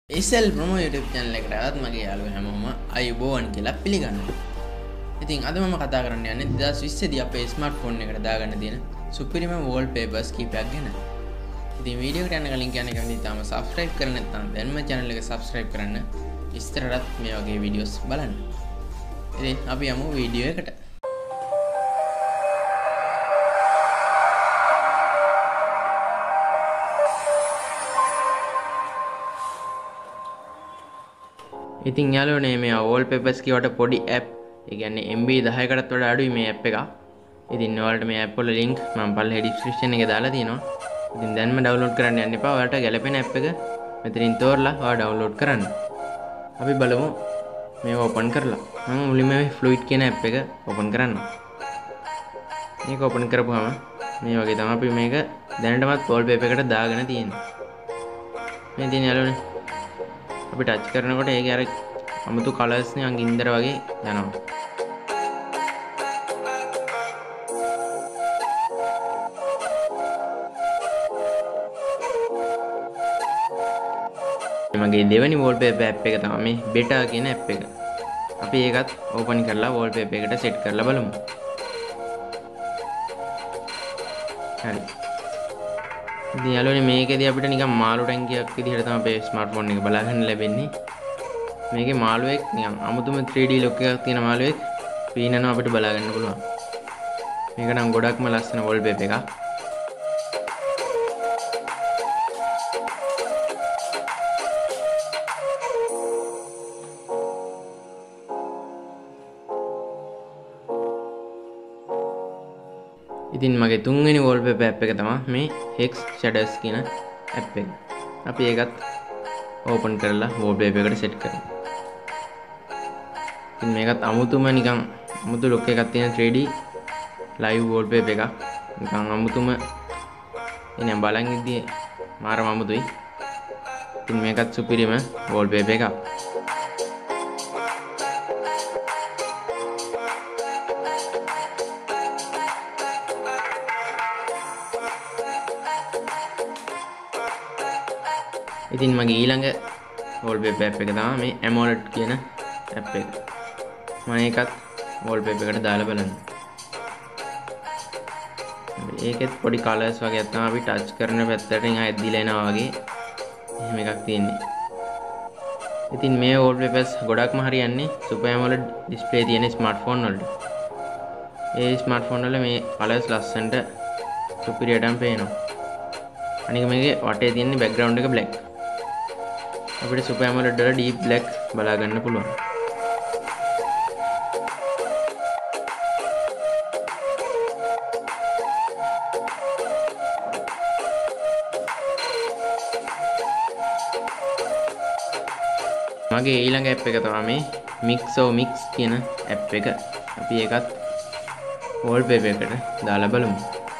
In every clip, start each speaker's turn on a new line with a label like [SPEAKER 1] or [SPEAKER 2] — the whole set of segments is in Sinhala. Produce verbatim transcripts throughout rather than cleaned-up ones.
[SPEAKER 1] එසෙල් ප්‍රොමෝ YouTube channel එකට ආවත් මගේ යාළුවෝ හැමෝම අයුබෝවන් කියලා පිළිගන්නවා. ඉතින් අද මම කතා කරන්න යන්නේ දෙදාස් විස්ස දී අපේ ස්මාර්ට්ෆෝන් එකට දාගන්න තියෙන සුපිරිම wallpapers කීපයක් ගැන. ඉතින් වීඩියෝ එකට යන්න කලින් කියන්නේ කැමති තාම subscribe කරන්න නැත්නම් දැන්ම channel එක subscribe කරන්න. ඉස්තරටත් මේ වගේ වීඩියෝස් බලන්න. ඉතින් අපි යමු වීඩියෝ එකට. ඉතින් යාළුවනේ මේ wallpapers කියවට පොඩි app ඒ කියන්නේ M B දහයකටත් වඩා අඩුයි මේ app එක. ඉතින් ඔයාලට මේ app වල link මම පල්ලෙහා description එකේ දාලා තියෙනවා. ඉතින් දැන්ම download කරන්න යන්න එපා. ඔයාලට ගැලපෙන app එක මෙතනින් තෝරලා ඔයා download කරන්න. අපි බලමු මේක open කරලා. මම මුලින්ම මේ fluid කියන app එක open කරනවා. මේක open කරපුවාම මේ වගේ තමයි අපි මේක දැනටමත් wallpaper එකට දාගෙන තියෙන්නේ. මේ තියෙන යාළුවනේ අපි ටච් කරනකොට ඒකේ අර අමුතු කලර්ස් නේ අංගින්දර වගේ යනවා. මගේ දෙවෙනි wallpaper app එක තමයි මේ beta කියන app එක. අපි ඒකත් open කරලා wallpaper එකට set කරලා බලමු. හරි. ඉතින් යාළුවනේ මේකේදී අපිට නිකන් මාළු ටැංකියක් විදිහට තමයි අපේ ස්මාර්ට්ෆෝන් එක බලා ගන්න ලැබෙන්නේ. මේකේ මාළුවෙක් නිකන් අමුතුම three D look එකක් තියෙන මාළුවෙක් පීනනවා අපිට බලා ගන්න පුළුවන්. මේක නම් ගොඩක්ම ලස්සන wallpaper එකක්. ඉතින් මගේ තුන්වෙනි wallpaper app එක තමයි මේ Hex Shadows කියන app එක. අපි ඒකත් open කරලා wallpaper එකට set කරමු. ඉතින් මේකත් අමුතුම නිකන් අමුතු look එකක් තියෙන three D live wallpaper එකක්. නිකන් අමුතුම එනේ බලන් ඉද්දී මාරම අමුතුයි. ඉතින් මේකත් සුපිරිම wallpaper එකක්. ඉතින් මගේ ඊළඟ wallpaper app එක තමයි මේ AMOLED කියන app එක. මම ඒකත් wallpaper එකට දාලා බලන්න. ඒකෙත් පොඩි colors වගේ තමයි අපි touch කරන පැත්තටින් ආයෙත් දිලා එනවා වගේ එහෙම එකක් තියෙන්නේ. ඉතින් මේ wallpapers ගොඩක්ම හරියන්නේ super AMOLED display තියෙන smartphone වලට. ඒ smartphone වල මේ colors ලස්සනට සුපිරියටම පේනවා. අනික මේකේ වටේ තියෙන background එක black. අපිට super AMOLED වල deep black බලා ගන්න පුළුවන්. මගේ ඊළඟ app එක තමයි මේ Mixomix කියන app එක. අපි ඒකත් wallpaper එකට දාලා බලමු.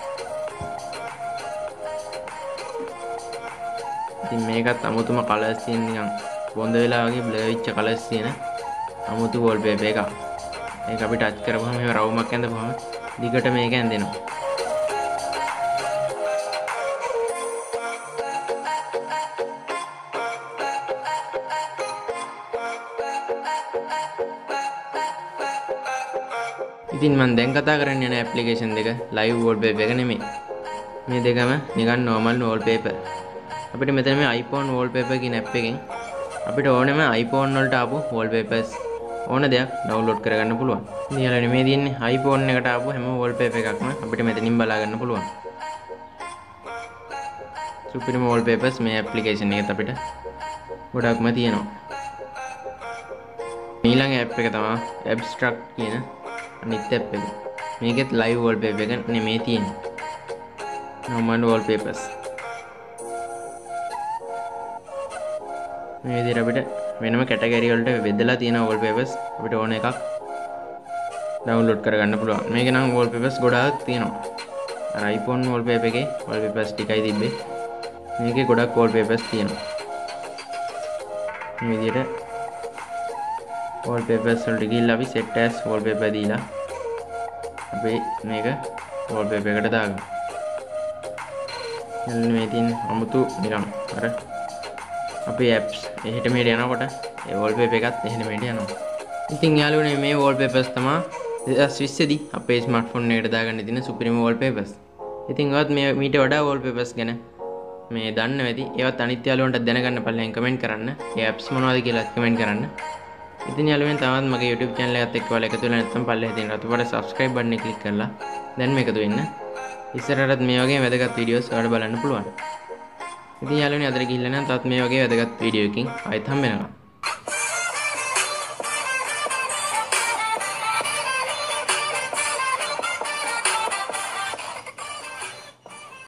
[SPEAKER 1] ඉතින් මේකත් අමුතුම කලර්ස් තියෙන නිකන් බොඳ වෙලා වගේ බ්ලර් වෙච්ච කලර්ස් තියෙන අමුතු wallpaper එකක්. ඒක අපි ටච් කරපුවම මේ රවුමක් ඇඳපුවම දිගට මේක ඇඳෙනවා. ඉතින් මම දැන් කතා කරන්න යන ඇප්ලිකේෂන් දෙක live wallpaper එක නෙමෙයි. මේ දෙකම නිකන් normal wallpaper. අපිට මෙතන මේ iPhone wallpaper කියන app එකෙන් අපිට ඕනෙම iPhone වලට ආපු wallpapers ඕන දෙයක් download කරගන්න පුළුවන්. ඉතින් යාළුවනේ මේ තියෙන්නේ iPhone එකට ආපු හැම wallpaper එකක්ම අපිට මෙතනින් බලා ගන්න පුළුවන්. සුපිරිම wallpapers මේ application එකත් අපිට ගොඩක්ම තියෙනවා. ඊළඟ app එක තමයි Abstract කියන අනිත් app එක. මේකෙත් live wallpaper එක නෙමෙයි තියෙන්නේ. normal wallpapers. මේ විදිහට අපිට වෙනම කැටගරි වලට බෙදලා තියෙන wallpapers අපිට ඕන එකක් download කරගන්න පුළුවන්. මේකේ නම් wallpapers ගොඩාක් තියෙනවා. අර iPhone wallpaper එකේ wallpapers ටිකයි තිබ්බේ. මේකේ ගොඩක් wallpapers තියෙනවා. මේ විදිහට wallpapers වලට ගිහිල්ලා අපි set as wallpaper දීලා අපි මේක wallpaper එකට දාගමු. එන්න මේ තියෙන අමුතු නිකන් අර අපේ apps එහෙට මෙහෙට යනකොට ඒ wallpaper එකත් එහෙට මෙහෙට යනවා. ඉතින් යාළුවනේ මේ wallpapers තමයි දෙදහස් විස්ස දී අපේ ස්මාර්ට්ෆෝන් එකට දාගන්න තියෙන supreme wallpapers. ඉතින් ඔයත් මේ මීට වඩා wallpapers ගැන මේ දන්න ඇති. ඒවත් අනිත් යාළුවන්ට දැනගන්න පල්ලෙන් කමෙන්ට් කරන්න. ඒ apps මොනවද කියලා කමෙන්ට් කරන්න. ඉතින් යාළුවනේ තවත් මගේ YouTube channel එකත් එක්ක ඔයාලා එකතු වෙලා නැත්නම් පල්ලෙහා තියෙන රතු පාට subscribe button එක click කරලා දැන් මේක එකතු වෙන්න. ඉස්සරහටත් මේ වගේ වැදගත් videos ඔයාලට බලන්න පුළුවන්. ඉතින් යාළුවනේ අදට ගිහිල්ලා නම් තවත් මේ වගේ වැදගත් වීඩියෝ එකකින් ආයෙත් හම්බ වෙනවා.